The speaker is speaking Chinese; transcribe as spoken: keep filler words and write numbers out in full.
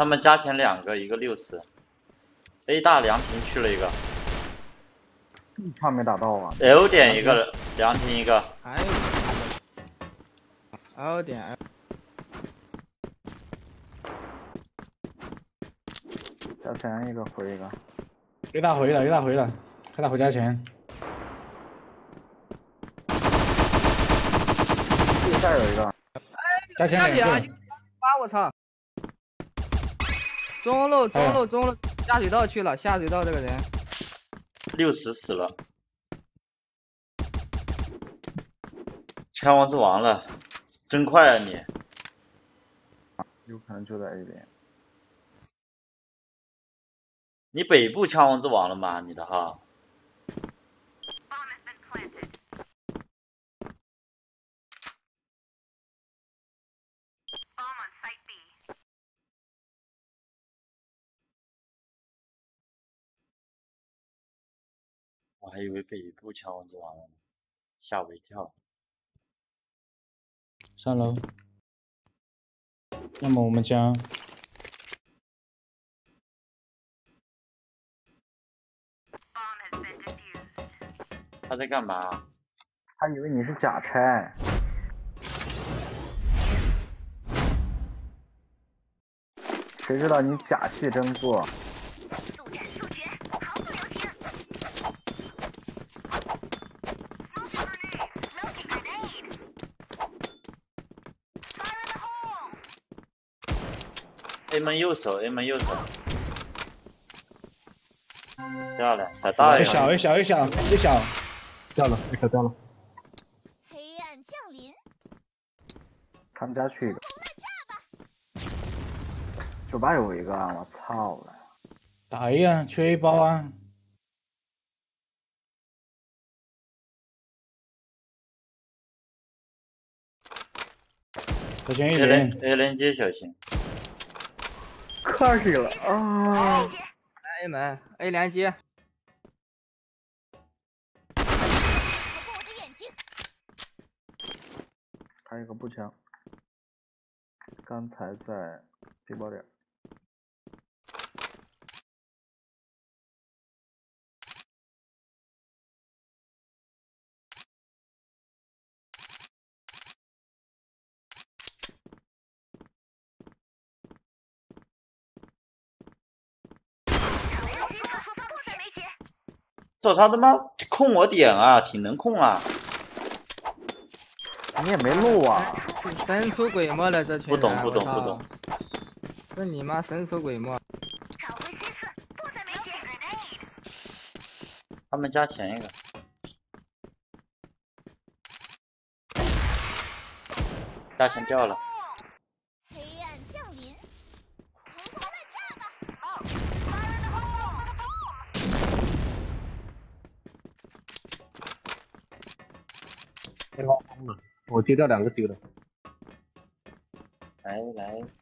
他们加前两个，一个六十 ，A 大凉亭去了一个， 怕没打到啊 L 点一个，凉亭一个， 还有 L 点 L。 加前一个回一个， 一大回了，一大回了，看他回家前。 右塞有一个， 加前下去啊！ 两个。 啊！我操！中路中路中路下水道去了，下水道这个人。 六十死了，枪王之王了，真快啊你！ 有可能就在 A 边。 你北部枪王之王了吗？你的号？我还以为北部枪王之王了，吓我一跳。 上楼。那么我们将他在干嘛？ 他以为你是假拆，谁知道你假戏真做。 A 门右手 ，A 门右手，掉了，小大一爷， 小一小一小一小，掉了，一小掉了。 黑暗降临， 他们家去一个，酒吧有一个啊！我操了！ 打 A 啊，缺 A 包啊。小前一 A 点连 A 连接小心， 可惜了啊！ A 门 A 连接。 逃过我的眼睛。 还有一个步枪，刚才在背包点。 这他他妈控我点啊，挺能控啊！ 你也没漏啊！ 神出鬼没了，这群人。 不懂不懂我操不懂。 这你妈神出鬼没！ 他们加前一个，加前掉了。 黑暗降临，狂轰滥炸吧！ 开发疯了，我接掉两个丢了。 来来。